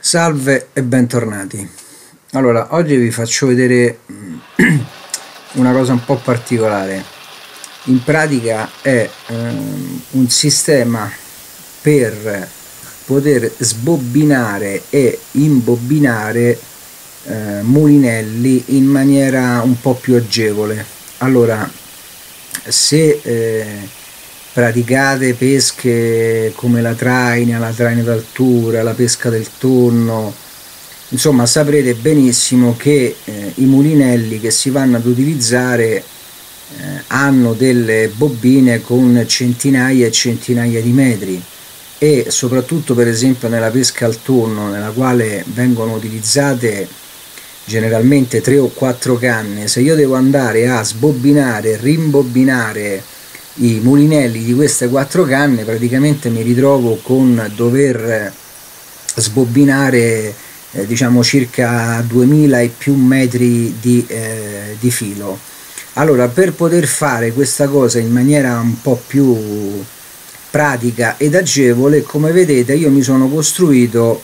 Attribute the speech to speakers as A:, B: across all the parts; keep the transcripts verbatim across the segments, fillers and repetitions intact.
A: Salve e bentornati. Allora, oggi vi faccio vedere una cosa un po' particolare. In pratica è um, un sistema per poter sbobbinare e imbobinare eh, mulinelli in maniera un po' più agevole. Allora, se eh, praticate pesche come la traina, la traina d'altura, la pesca del tonno, insomma saprete benissimo che eh, i mulinelli che si vanno ad utilizzare eh, hanno delle bobbine con centinaia e centinaia di metri, e soprattutto per esempio nella pesca al tonno, nella quale vengono utilizzate generalmente tre o quattro canne, se io devo andare a sbobbinare e rimbobinare i mulinelli di queste quattro canne, praticamente mi ritrovo con dover sbobbinare eh, diciamo circa duemila e più metri di, eh, di filo. Allora, per poter fare questa cosa in maniera un po' più pratica ed agevole, come vedete io mi sono costruito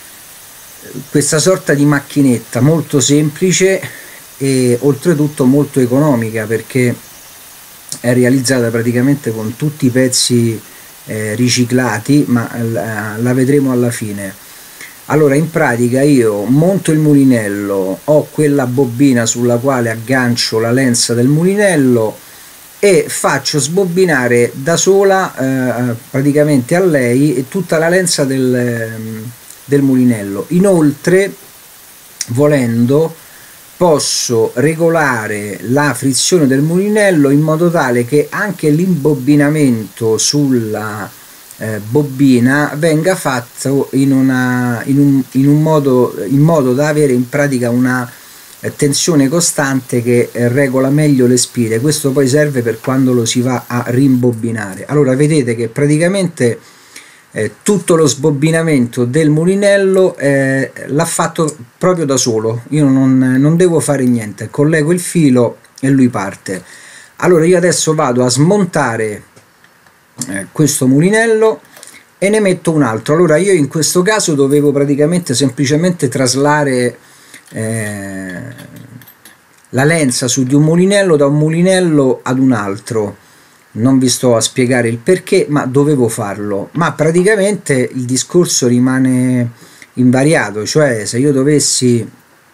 A: questa sorta di macchinetta molto semplice e oltretutto molto economica, perché è realizzata praticamente con tutti i pezzi eh, riciclati, ma la, la vedremo alla fine. Allora, in pratica io monto il mulinello, ho quella bobina sulla quale aggancio la lenza del mulinello e faccio sbobbinare da sola eh, praticamente a lei tutta la lenza del, del mulinello. Inoltre, volendo, posso regolare la frizione del mulinello in modo tale che anche l'imbobinamento sulla eh, bobina venga fatto in, una, in, un, in, un modo, in modo da avere in pratica una eh, tensione costante che eh, regola meglio le spire. Questo poi serve per quando lo si va a rimbobinare. Allora, vedete che praticamente Eh, tutto lo sbobbinamento del mulinello eh, l'ha fatto proprio da solo. Io non, non devo fare niente, collego il filo e lui parte. Allora, io adesso vado a smontare eh, questo mulinello e ne metto un altro. Allora, io in questo caso dovevo praticamente semplicemente traslare eh, la lenza su di un mulinello da un mulinello ad un altro. Non vi sto a spiegare il perché, ma dovevo farlo. Ma praticamente il discorso rimane invariato, cioè se io dovessi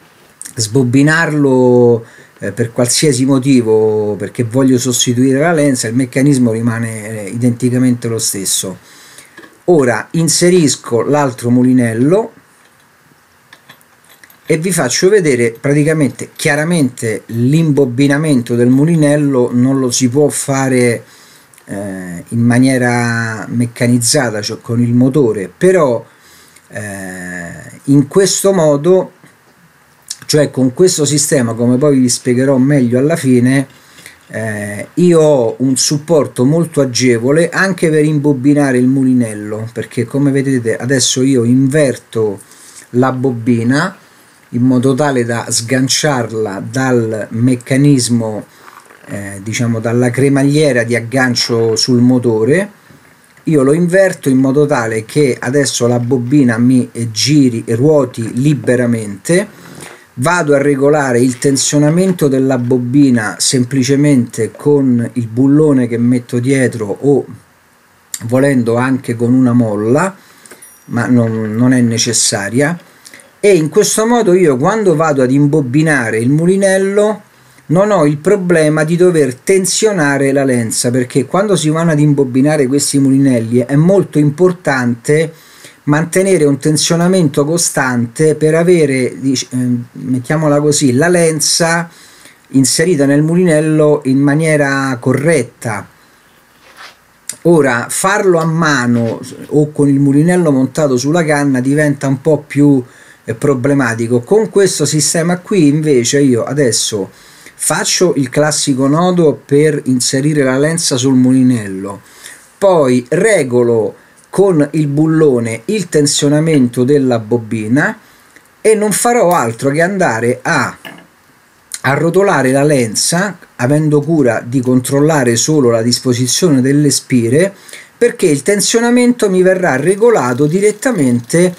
A: sbobbinarlo eh, per qualsiasi motivo, perché voglio sostituire la lenza, il meccanismo rimane eh, identicamente lo stesso. Ora inserisco l'altro mulinello e vi faccio vedere praticamente chiaramente l'imbobinamento del mulinello non lo si può fare eh, in maniera meccanizzata, cioè con il motore, però eh, in questo modo, cioè con questo sistema, come poi vi spiegherò meglio alla fine, eh, io ho un supporto molto agevole anche per imbobinare il mulinello, perché come vedete adesso io inverto la bobina in modo tale da sganciarla dal meccanismo, eh, diciamo dalla cremagliera di aggancio sul motore. Io lo inverto in modo tale che adesso la bobina mi giri e ruoti liberamente. Vado a regolare il tensionamento della bobina semplicemente con il bullone che metto dietro, o volendo anche con una molla, ma non, non è necessaria. E in questo modo io, quando vado ad imbobinare il mulinello, non ho il problema di dover tensionare la lenza, perché quando si vanno ad imbobinare questi mulinelli è molto importante mantenere un tensionamento costante per avere, eh, mettiamola così, la lenza inserita nel mulinello in maniera corretta. Ora, farlo a mano o con il mulinello montato sulla canna diventa un po' più problematico. Con questo sistema qui invece io adesso faccio il classico nodo per inserire la lenza sul mulinello, poi regolo con il bullone il tensionamento della bobina e non farò altro che andare a arrotolare la lenza, avendo cura di controllare solo la disposizione delle spire, perché il tensionamento mi verrà regolato direttamente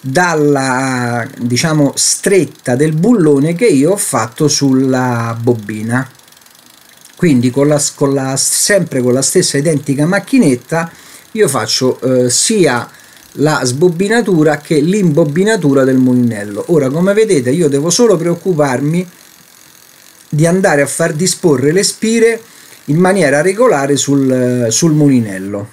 A: dalla, diciamo, stretta del bullone che io ho fatto sulla bobina. Quindi con la, con la, sempre con la stessa identica macchinetta io faccio eh, sia la sbobbinatura che l'imbobinatura del mulinello. Ora, come vedete, io devo solo preoccuparmi di andare a far disporre le spire in maniera regolare sul, sul mulinello,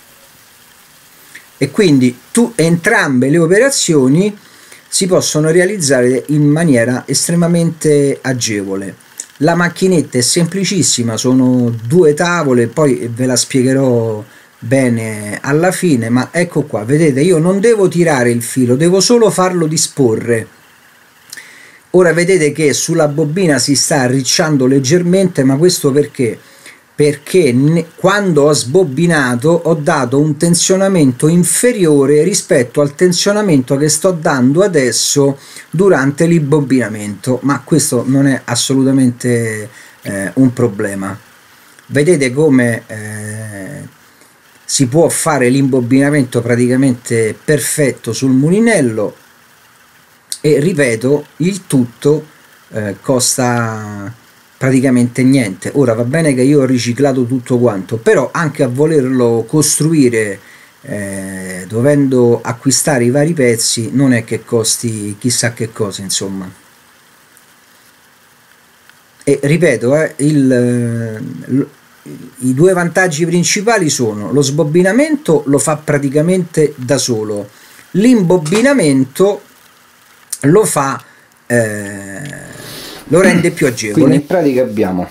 A: e quindi tu, entrambe le operazioni si possono realizzare in maniera estremamente agevole. La macchinetta è semplicissima, sono due tavole, poi ve la spiegherò bene alla fine, ma ecco qua, vedete, io non devo tirare il filo, devo solo farlo disporre. Ora vedete che sulla bobina si sta arricciando leggermente, ma questo perché? Perché quando ho sbobbinato ho dato un tensionamento inferiore rispetto al tensionamento che sto dando adesso durante l'imbobinamento, ma questo non è assolutamente eh, un problema. Vedete come eh, si può fare l'imbobinamento praticamente perfetto sul mulinello, e ripeto, il tutto eh, costa praticamente niente. Ora va bene che io ho riciclato tutto quanto, però anche a volerlo costruire eh, dovendo acquistare i vari pezzi non è che costi chissà che cosa, insomma. E ripeto, eh, il, i due vantaggi principali sono: lo sbobbinamento lo fa praticamente da solo, l'imbobinamento lo fa eh, lo rende più agevole.
B: Quindi in pratica abbiamo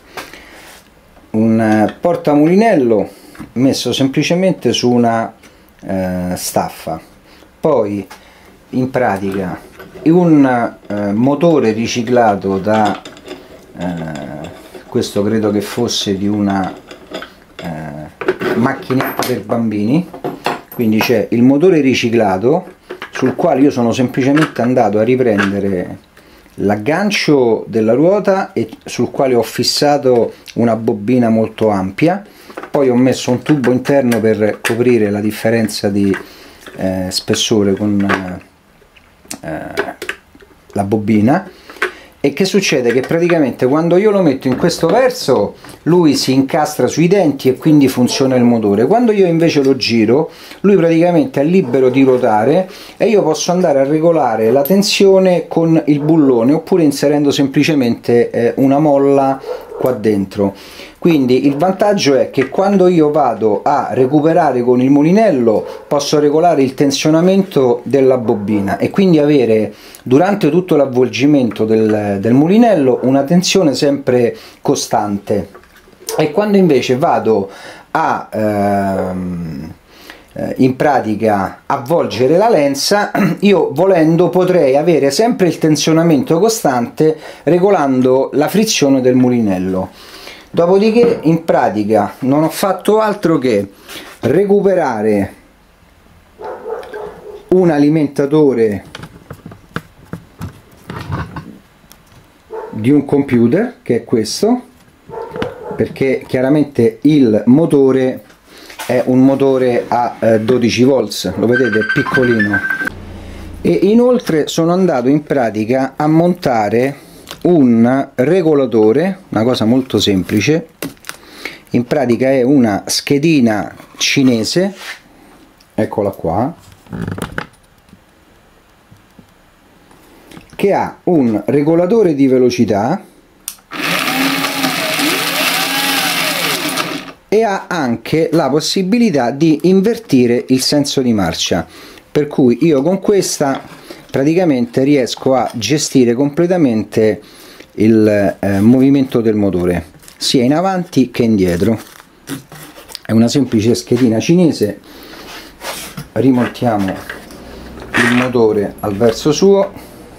B: un portamulinello messo semplicemente su una eh, staffa, poi in pratica un eh, motore riciclato da eh, questo credo che fosse di una eh, macchinetta per bambini, quindi c'è il motore riciclato sul quale io sono semplicemente andato a riprendere l'aggancio della ruota e sul quale ho fissato una bobina molto ampia, poi ho messo un tubo interno per coprire la differenza di eh, spessore con eh, la bobina. E che succede? Che praticamente quando io lo metto in questo verso lui si incastra sui denti e quindi funziona il motore. Quando io invece lo giro, lui praticamente è libero di ruotare e io posso andare a regolare la tensione con il bullone, oppure inserendo semplicemente eh, una molla qua dentro. Quindi il vantaggio è che quando io vado a recuperare con il mulinello posso regolare il tensionamento della bobina e quindi avere durante tutto l'avvolgimento del, del mulinello una tensione sempre costante. E quando invece vado a ehm, in pratica avvolgere la lenza, io volendo potrei avere sempre il tensionamento costante regolando la frizione del mulinello. Dopodiché in pratica non ho fatto altro che recuperare un alimentatore di un computer, che è questo, perché chiaramente il motore è un motore a eh, dodici volt, lo vedete, è piccolino. E inoltre sono andato in pratica a montare un regolatore, una cosa molto semplice. In pratica è una schedina cinese, eccola qua, che ha un regolatore di velocità e ha anche la possibilità di invertire il senso di marcia, per cui io con questa praticamente riesco a gestire completamente il eh, movimento del motore sia in avanti che indietro. È una semplice schedina cinese. Rimontiamo il motore al verso suo,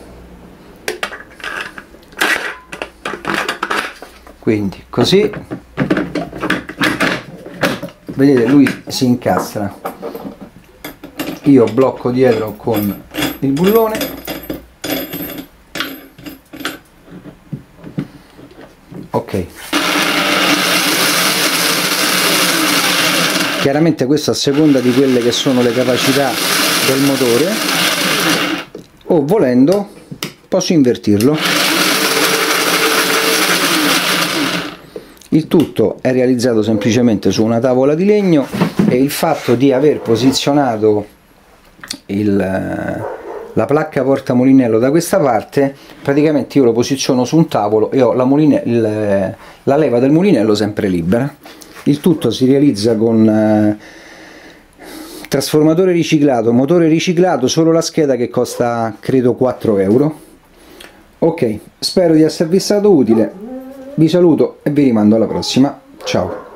B: quindi così vedete lui si incastra, io blocco dietro con il bullone, ok. Chiaramente questo a seconda di quelle che sono le capacità del motore. o volendo posso invertirlo. Il tutto è realizzato semplicemente su una tavola di legno, e il fatto di aver posizionato il, la placca portamulinello da questa parte, praticamente io lo posiziono su un tavolo e ho la, muline, il, la leva del mulinello sempre libera. Il tutto si realizza con eh, trasformatore riciclato, motore riciclato, solo la scheda che costa credo quattro euro. Ok, spero di esservi stato utile. Vi saluto e vi rimando alla prossima. Ciao!